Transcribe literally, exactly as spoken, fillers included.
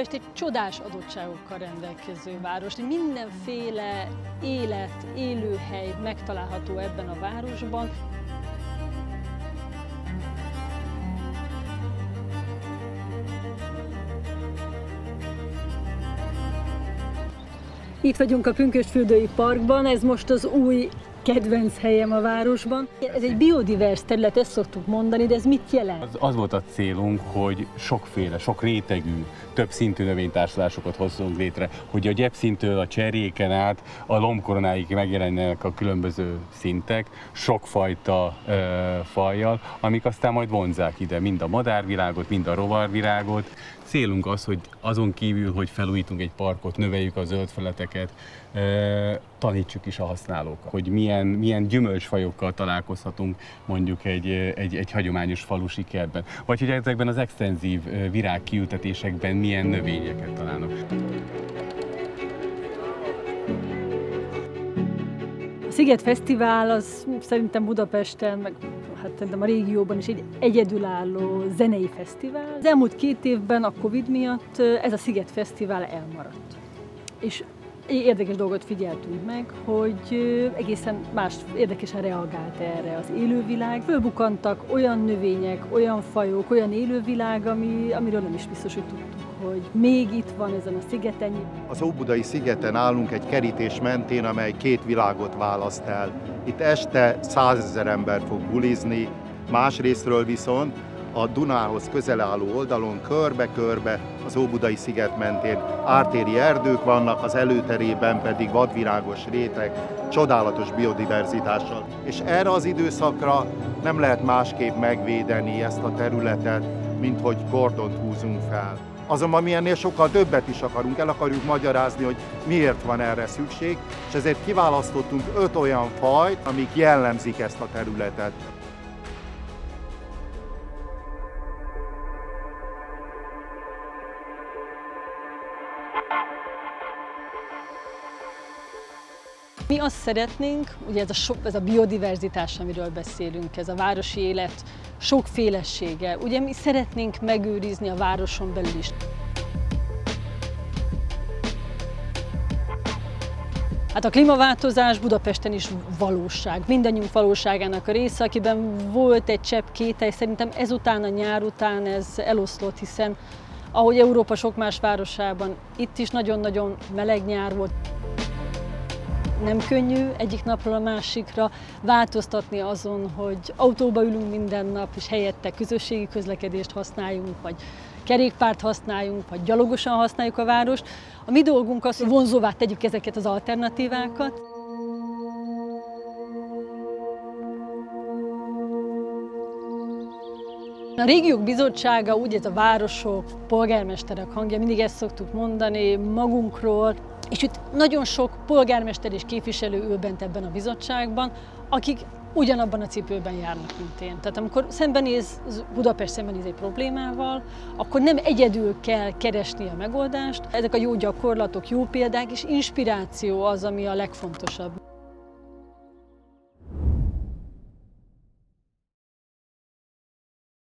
Budapest egy csodás adottságokkal rendelkező város. Mindenféle élet, élőhely megtalálható ebben a városban. Itt vagyunk a Pünkösdfürdői Parkban, ez most az új kedvenc helyem a városban. Ez egy biodiverse terület, ezt szoktuk mondani, de ez mit jelent? Az, az volt a célunk, hogy sokféle, sok rétegű, több szintű növénytársulásokat hozzunk létre, hogy a gyepszintől a cserjéken át a lombkoronáig megjelenjenek a különböző szintek, sokfajta ö, fajjal, amik aztán majd vonzzák ide mind a madárvilágot, mind a rovarvilágot. Célunk az, hogy azon kívül, hogy felújítunk egy parkot, növeljük a zöldfeleteket, tanítsuk is a használókat, hogy milyen, milyen gyümölcsfajokkal találkozhatunk mondjuk egy, egy, egy hagyományos falusi kertben, vagy hogy ezekben az extenzív virágkiültetésekben milyen növényeket találnak. A Sziget Fesztivál az szerintem Budapesten, meg hát szerintem a régióban is egy egyedülálló zenei fesztivál. Az elmúlt két évben a Covid miatt ez a Sziget Fesztivál elmaradt. És érdekes dolgot figyeltünk meg, hogy egészen más érdekesen reagált erre az élővilág. Fölbukkantak olyan növények, olyan fajok, olyan élővilág, ami, amiről nem is biztos, hogy tudtuk, hogy még itt van ezen a szigeten. Az Óbudai szigeten állunk egy kerítés mentén, amely két világot választ el. Itt este százezer ember fog bulizni, másrésztről viszont a Dunához közel álló oldalon körbe-körbe az Óbudai sziget mentén ártéri erdők vannak, az előterében pedig vadvirágos réteg, csodálatos biodiverzitással. És erre az időszakra nem lehet másképp megvédeni ezt a területet, mint hogy kordont húzunk fel. Azonban mi ennél sokkal többet is akarunk, el akarjuk magyarázni, hogy miért van erre szükség, és ezért kiválasztottunk öt olyan fajt, amik jellemzik ezt a területet. Mi azt szeretnénk, ugye ez a, so, ez a biodiverzitás, amiről beszélünk, ez a városi élet sokfélesége, ugye mi szeretnénk megőrizni a városon belül is. Hát a klímaváltozás Budapesten is valóság, mindannyiunk valóságának a része, akiben volt egy csepp kételj, szerintem ezután a nyár után ez eloszlott, hiszen ahogy Európa sok más városában, itt is nagyon-nagyon meleg nyár volt. Nem könnyű egyik napról a másikra változtatni azon, hogy autóba ülünk minden nap, és helyette közösségi közlekedést használjunk, vagy kerékpárt használjunk, vagy gyalogosan használjuk a várost. A mi dolgunk az, hogy vonzóvá tegyük ezeket az alternatívákat. A Régiók Bizottsága, úgy ez a városok, polgármesterek hangja, mindig ezt szoktuk mondani magunkról, és itt nagyon sok polgármester és képviselő ül bent ebben a bizottságban, akik ugyanabban a cipőben járnak, mint én. Tehát amikor szembenéz, Budapest szembenéz egy problémával, akkor nem egyedül kell keresni a megoldást. Ezek a jó gyakorlatok, jó példák és inspiráció az, ami a legfontosabb.